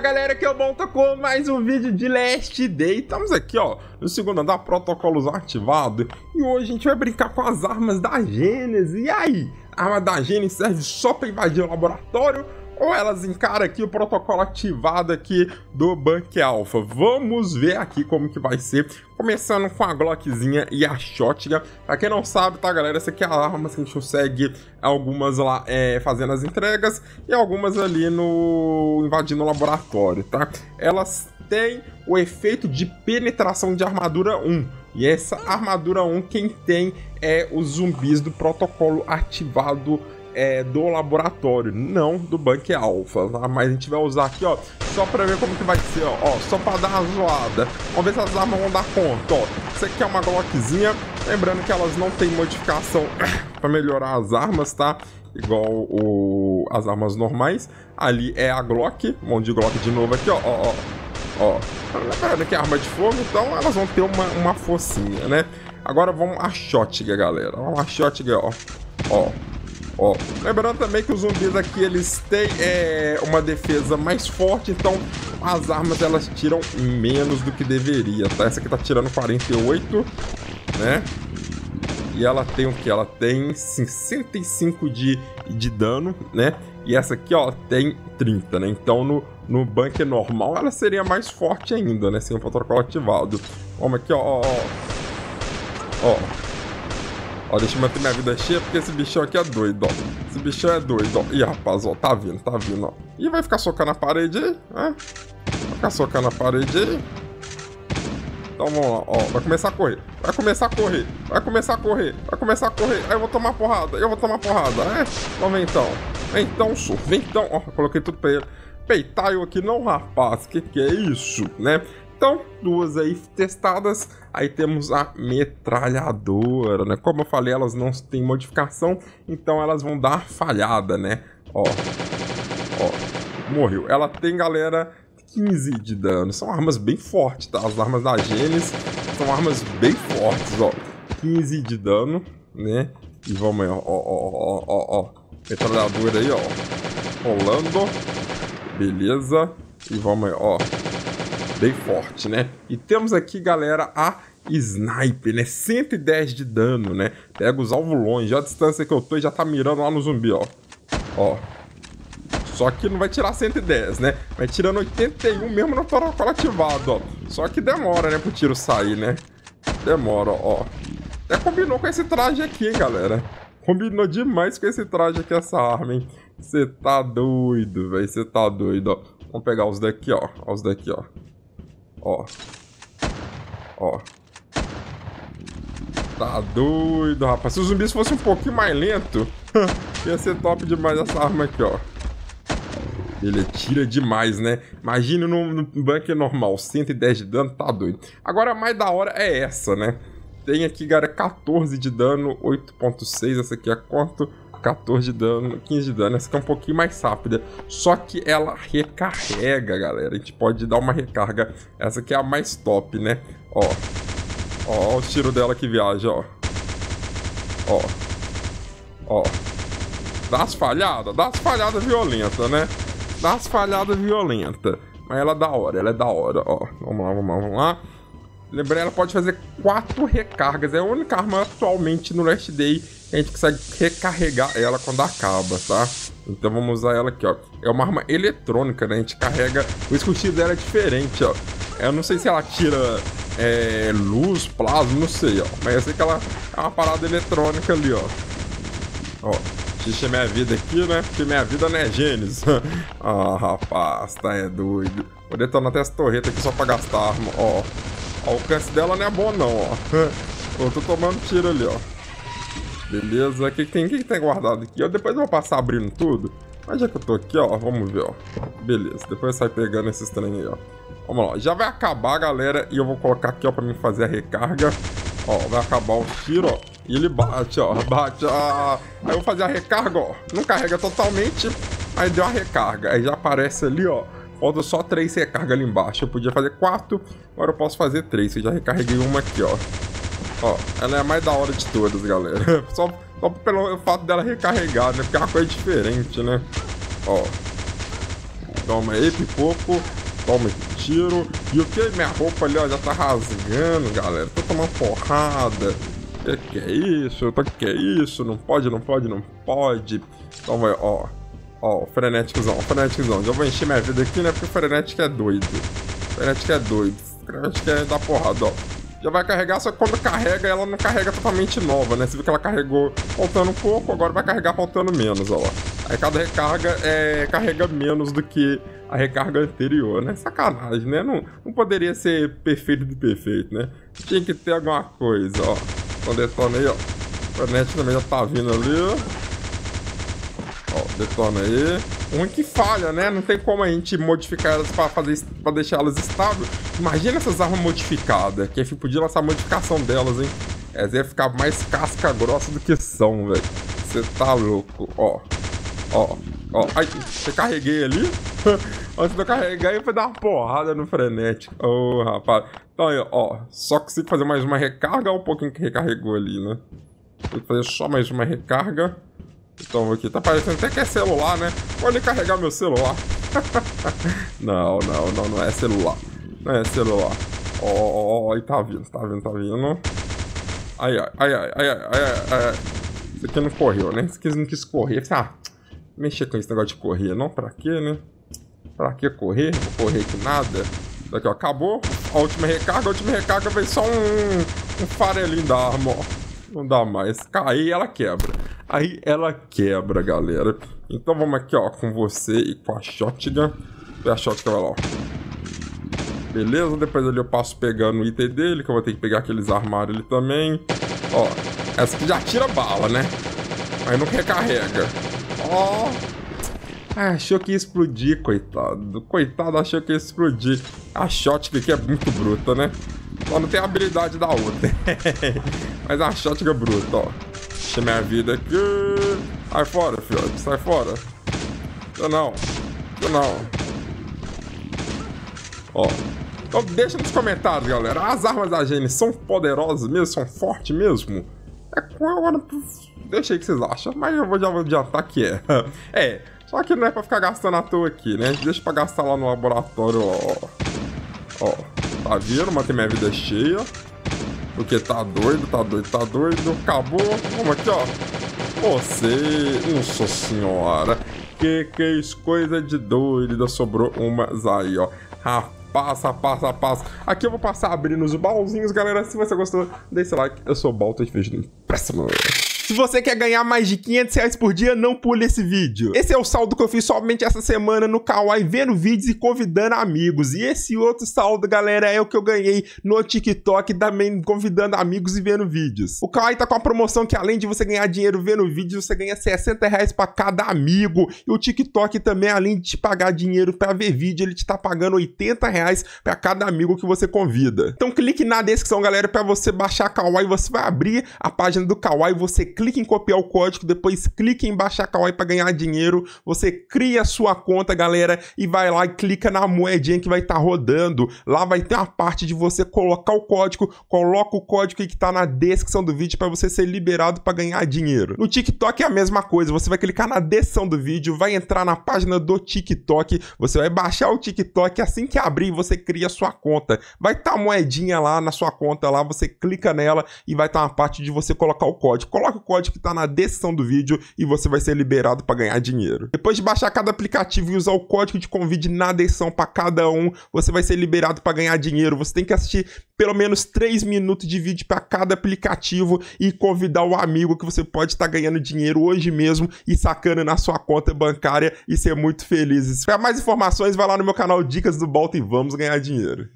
galera, que eu volto com mais um vídeo de Last Day. Estamos aqui, ó, no segundo andar, protocolos ativados. E hoje a gente vai brincar com as armas da Gênesis. E aí? A arma da Gênesis serve só pra invadir o laboratório? Ou elas encaram aqui o protocolo ativado aqui do Bunker Alpha? Vamos ver aqui como que vai ser. Começando com a Glockzinha e a Shotgun. Pra quem não sabe, tá, galera? Essa aqui é a arma que a gente consegue algumas lá fazendo as entregas e algumas ali no invadindo o laboratório, tá? Elas têm o efeito de penetração de armadura 1. E essa armadura 1 quem tem é os zumbis do protocolo ativado do laboratório, não do Bunker Alpha, tá? Mas a gente vai usar aqui, ó, só pra ver como que vai ser, ó, só pra dar uma zoada. Vamos ver se as armas vão dar conta, ó. Isso aqui é uma Glockzinha, lembrando que elas não tem modificação pra melhorar as armas, tá? Igual as armas normais. Ali é a Glock, um monte de Glock de novo aqui, ó. Lembrando que é arma de fogo, então elas vão ter uma focinha, né? Agora vamos a Shotgun, galera. Vamos a Shotgun, ó. Lembrando também que os zumbis aqui eles têm uma defesa mais forte, então as armas elas tiram menos do que deveria, tá? Essa aqui tá tirando 48, né? E ela tem o que? Ela tem 65 de dano, né? E essa aqui, ó, tem 30, né? Então no bunker normal ela seria mais forte ainda, né? Sem o protocolo ativado. Vamos aqui, ó. Ó, deixa eu manter minha vida cheia, porque esse bichão aqui é doido, ó. Esse bichão é doido, ó. Ih, rapaz, ó, tá vindo, ó. Ih, vai ficar socando a parede aí, né? Vai ficar socando a parede aí. Então vamos lá, ó. Vai começar a correr. Aí eu vou tomar porrada, Então vem então. Vem então. Ó, coloquei tudo pra ele. Peitar eu aqui não, rapaz. Que é isso, né? Então, duas aí testadas. Aí temos a metralhadora, né? Como eu falei, elas não têm modificação, então elas vão dar falhada, né? Ó, morreu. Ela tem, galera, 15 de dano. São armas bem fortes, tá? As armas da Gênesis são armas bem fortes, ó. 15 de dano, né? E vamos aí, ó. Metralhadora aí, ó. Rolando. Beleza. E vamos aí, ó. Bem forte, né? E temos aqui, galera, a Sniper, né? 110 de dano, né? Pega os alvos longe. Olha a distância que eu tô e já tá mirando lá no zumbi, ó. Só que não vai tirar 110, né? Vai tirando 81 mesmo no protocolo ativado, ó. Só que demora, né? Pro tiro sair, né? Demora, ó. Até combinou com esse traje aqui, hein, galera? Combinou demais com esse traje aqui, essa arma, hein? Você tá doido, velho. Você tá doido, ó. Vamos pegar os daqui, ó. Os daqui, ó. Ó. Tá doido, rapaz. Se os zumbis fossem um pouquinho mais lento, ia ser top demais essa arma aqui, ó. Ele tira demais, né? Imagina no bunker normal, 110 de dano, tá doido. Agora a mais da hora é essa, né? Tem aqui, galera, 14 de dano, 8.6. Essa aqui é quanto? 14 de dano, 15 de dano. Essa aqui é um pouquinho mais rápida. Só que ela recarrega, galera. A gente pode dar uma recarga. Essa aqui é a mais top, né? Ó o tiro dela que viaja, ó. Dá umas falhadas violentas, né? Mas ela é da hora, ó. Vamos lá. Lembrando, ela pode fazer 4 recargas. É a única arma atualmente no Last Day que a gente consegue recarregar ela quando acaba, tá? Então vamos usar ela aqui, ó. É uma arma eletrônica, né? A gente carrega... O escutinho dela é diferente, ó. Eu não sei se ela tira luz, plasma, não sei, ó. Mas eu sei que ela é uma parada eletrônica ali, ó. Deixa minha vida aqui, né? Porque minha vida não é Gênesis. Ah, rapaz, tá doido. Vou detonar até essa torreta aqui só pra gastar arma, ó. O alcance dela não é bom não, ó. Eu tô tomando tiro ali, ó. Beleza, o que tem guardado aqui? Depois eu vou passar abrindo tudo. Mas já que eu tô aqui, ó, vamos ver, ó. Beleza, depois sai pegando esses trem aí, ó. Vamos lá, já vai acabar, galera. E eu vou colocar aqui, ó, pra mim fazer a recarga. Ó, vai acabar o tiro, ó. E ele bate, ó, Aí eu vou fazer a recarga, ó. Não carrega totalmente, mas deu a recarga. Aí já aparece ali, ó. Falta só 3 recargas ali embaixo. Eu podia fazer 4, agora eu posso fazer 3. Eu já recarreguei uma aqui, ó. Ela é a mais da hora de todas, galera. Só pelo fato dela recarregar, né? Porque é uma coisa diferente, né? Toma aí, pipoco. Toma esse tiro. E o que? Minha roupa ali, ó, já tá rasgando, galera. Tô tomando porrada. Que é isso? Que é isso? Não pode, não pode, não pode. Toma aí, ó. Ó, o frenéticozão, o frenéticozão. Já vou encher minha vida aqui, né? Porque o frenético é doido. O frenético é doido. O frenético é da porrada, ó. Já vai carregar, só que quando carrega, ela não carrega totalmente nova, né? Você viu que ela carregou faltando um pouco, agora vai carregar faltando menos, ó. Aí cada recarga carrega menos do que a recarga anterior, né? Sacanagem, né? Não poderia ser perfeito do perfeito, né? Tinha que ter alguma coisa, ó. Então detona aí, ó. O frenético também já tá vindo ali, ó. Ó, detona aí. Um que falha, né? Não tem como a gente modificar elas pra deixar elas estáveis. Imagina essas armas modificadas. Quem podia lançar a modificação delas, hein? Elas iam ficar mais casca grossa do que são, velho. Você tá louco. Ó. Ó. Ó. Ai, você carreguei ali. Antes de eu carregar, eu fui dar uma porrada no frenético. Ô, rapaz. Então aí, ó. Só consigo fazer mais uma recarga ou um pouquinho que recarregou ali, né? Tem que fazer só mais uma recarga. Então aqui, tá parecendo até que é celular, né? Pode carregar meu celular. Não é celular. Não é celular. Ó, aí tá vindo. Ai. Isso aqui não correu, né? Isso aqui não quis correr. Mexer com esse negócio de correr, não? Pra quê, né? Pra que correr? Vou correr que nada. Daqui, ó, acabou. A última recarga veio só um farelinho da arma, ó. Não dá mais. Aí ela quebra. Aí ela quebra, galera. Então vamos aqui, ó, com você e com a shotgun. E a shotgun vai lá, ó. Beleza, depois ali eu passo pegando o item dele, que eu vou ter que pegar aqueles armários ali também. Ó, essa aqui já tira bala, né? Aí não recarrega. Ó. Achou que ia explodir, coitado. Coitado, achou que ia explodir. A shotgun aqui é muito bruta, né? Só não tem a habilidade da outra. Mas a shotgun é bruta, ó. Deixa minha vida aqui. Sai fora, filhote. Sai fora. Eu não. Ó. Então deixa nos comentários, galera. As armas da Jenny são poderosas mesmo? São fortes mesmo? Deixa aí o que vocês acham. Mas eu já vou adiantar que é. É. Só que não é pra ficar gastando à toa aqui, né? Deixa pra gastar lá no laboratório, ó. Ó. Tá vendo? Manter minha vida cheia. Porque tá doido. Acabou. Vamos aqui, ó. Você... Nossa senhora. Que isso? Coisa de doida. Sobrou umas aí, ó. Rapaz. Aqui eu vou passar abrindo os baúzinhos, galera. Se você gostou, deixa o like. Eu sou o Balto e vejo no próximo. Se você quer ganhar mais de R$500 por dia, não pule esse vídeo. Esse é o saldo que eu fiz somente essa semana no Kawaii, vendo vídeos e convidando amigos. E esse outro saldo, galera, é o que eu ganhei no TikTok, também convidando amigos e vendo vídeos. O Kawaii tá com a promoção que, além de você ganhar dinheiro vendo vídeos, você ganha R$60 pra cada amigo. E o TikTok também, além de te pagar dinheiro pra ver vídeo, ele te tá pagando R$80 pra cada amigo que você convida. Então clique na descrição, galera, pra você baixar Kawaii. Você vai abrir a página do Kawaii, você clique em copiar o código, depois clique em baixar Kawaii para ganhar dinheiro, você cria a sua conta, galera, e vai lá e clica na moedinha que vai estar rodando. Lá vai ter uma parte de você colocar o código, coloca o código que está na descrição do vídeo para você ser liberado para ganhar dinheiro. No TikTok é a mesma coisa, você vai clicar na descrição do vídeo, vai entrar na página do TikTok, você vai baixar o TikTok, assim que abrir você cria a sua conta. Vai estar a moedinha lá na sua conta, lá você clica nela e vai estar uma parte de você colocar o código. Coloca o código que tá na descrição do vídeo e você vai ser liberado para ganhar dinheiro. Depois de baixar cada aplicativo e usar o código de convite na descrição para cada um, você vai ser liberado para ganhar dinheiro. Você tem que assistir pelo menos 3 minutos de vídeo para cada aplicativo e convidar o amigo que você pode estar ganhando dinheiro hoje mesmo e sacando na sua conta bancária e ser muito feliz. Para mais informações, vai lá no meu canal Dicas do Balto e vamos ganhar dinheiro.